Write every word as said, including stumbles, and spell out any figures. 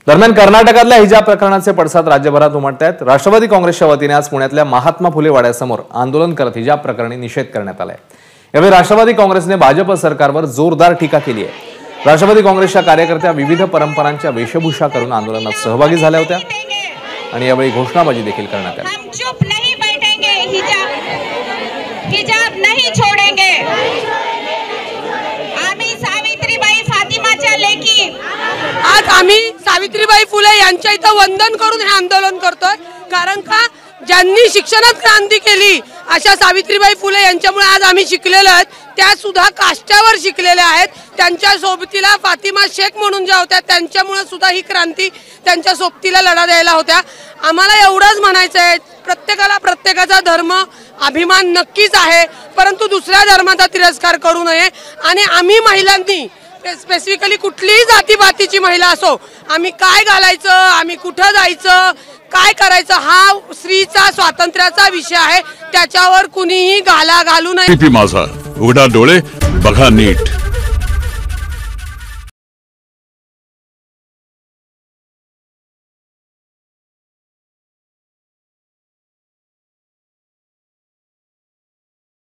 दरम्यान कर्नाटकातल्या हिजाब प्रकरणाचे पडसाद राज्यभरात उमटत आहेत। राष्ट्रवादी काँग्रेसच्या वतीने आज पुण्यातल्या महात्मा फुले वाड्यासमोर आंदोलन करत हिजाब प्रकरणी निषेध करण्यात आलाय। यावेळी राष्ट्रवादी काँग्रेसने भाजप सरकारवर जोरदार टीका केली आहे। राष्ट्रवादी काँग्रेसच्या कार्यकर्त्या विविध परंपरांच्या वेशभूषा करून आंदोलनात सहभागी झाल्या होत्या आणि यावेळी घोषणाबाजी देखील करण्यात आली। हम चुप नहीं बैठेंगे, हिजाब हिजाब नहीं छोड़ेंगे। आम्ही सावित्रीबाई फातिमाच्या लेकी आज आम्ही सावित्रीबाई फुले यांच्या इथं वंदन करून हे आंदोलन करतोय। कारण का ज्यांनी शिक्षणात क्रांती केली अशा सावित्रीबाई फुले यांच्यामुळे आज आम्ही शिकलेलो आहोत। त्या सुद्धा काष्ट्यावर शिकलेल्या आहेत। त्यांच्या सोबतीला फातिमा शेख म्हणून ज्या होत्या त्यांच्यामुळे सुद्धा ही क्रांती त्यांच्या सोबतीला लढा द्यायला होत्या। आम्हाला एवढंच म्हणायचं आहे, प्रत्येकाला प्रत्येकाचा धर्म अभिमान नक्कीच आहे, परंतु दुसऱ्या धर्माचा तिरस्कार करू नये। आणि आम्ही महिलांनी स्पेसिफिकली कुठलीही जातीपातीची महिला असो, आम्ही काय घालायचं, आम्ही कुठं जायचं, काय करायचं हा स्त्रीचा स्वातंत्र्याचा विषय आहे। त्याच्यावर कुणीही घाला घालू नये। माझा उघडा डोळे बघा नीट।